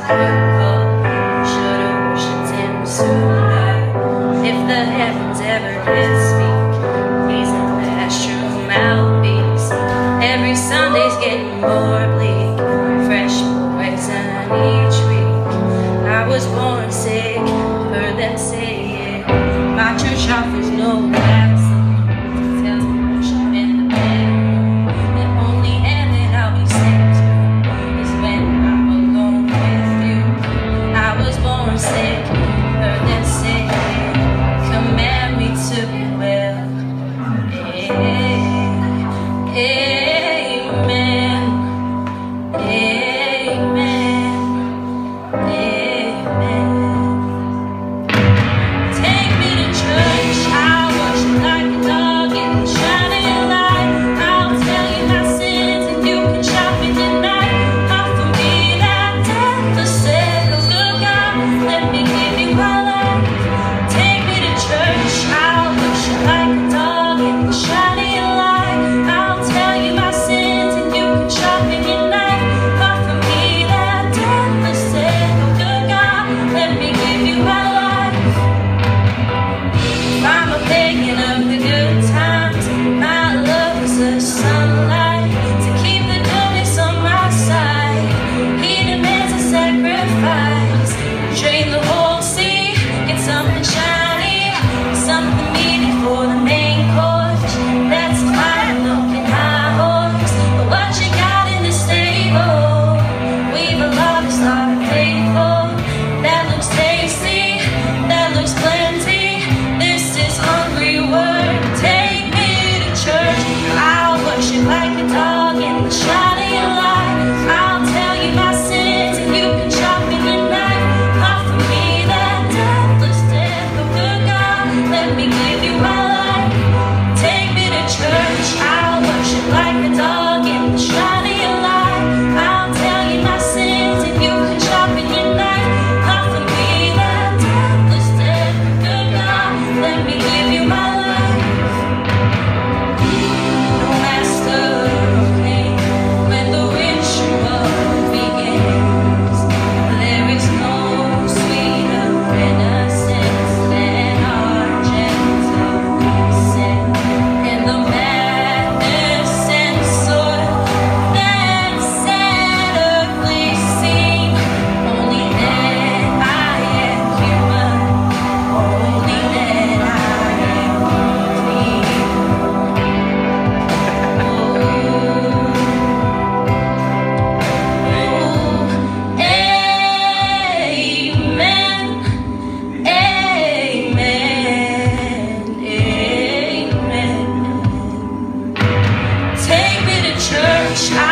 Should've worshipped him sooner. If the heavens ever did speak, he's a mushroom mouthpiece. Every Sunday's getting more bleak, fresh poison each week. I was born sick, heard them say it. My church offers no vaccine. Tells me worship in the bedroom, and only heaven I'll be saved is when I'm alone with you. I was born sick, heard them say it. Command me to be well. Amen. Amen. Amen. Take me to church, I'll worship like a dog in the shining light. I'll tell you my sins and you can shop in the night. Offer me that death, the said of the God. Let me give you my life. Take me to church, I'll worship like a dog in the shining light. I'll tell you my sins and you can shop in the night. Offer me that death, the said of the God. Let me give you my life. I'm a pagan of the good times. My love is the sunlight to keep the darkness on my side. He demands a sacrifice. Drain the whole sea, get something shiny, something meaty for the main course. That's fine looking high horse, but what you got in the stable? We've a lot of stuff to pay for. That looks tasty, that looks plenty. This is hungry word. Take me to church, I'll worship like a dog in the shining light. I'll tell you my sins and you can chop in the night. Offer me that deathless death of the God. Let me give you my life. Take me to church, I'll worship like a dog in the shining light. I'll tell you my sins and you can chop in the night. Offer me that deathless death of the God. Let me give you my life. No master or king, when the ritual begins, there is no sweeter innocence than our gentle sin. In the madness and soil that's sadly seen, only then I am human, only then I am clean. Amen. Amen. Amen. Take me to church.